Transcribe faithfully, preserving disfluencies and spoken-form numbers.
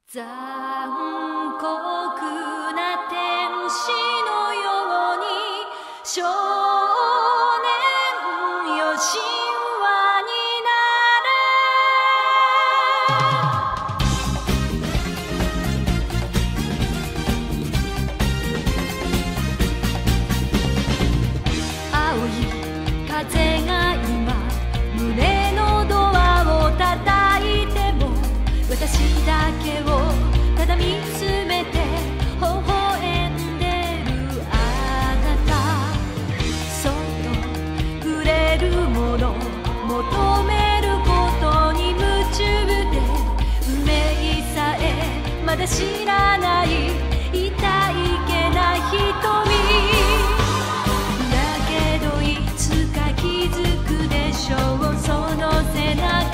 残酷な天使のように少年よ神話になれ青い風が今胸のドアを叩いても私だけをただ見つめて微笑んでるあなたそっと触れるもの求めることに夢中で運命さえまだ知らない痛いけな瞳だけどいつか気づくでしょうその背中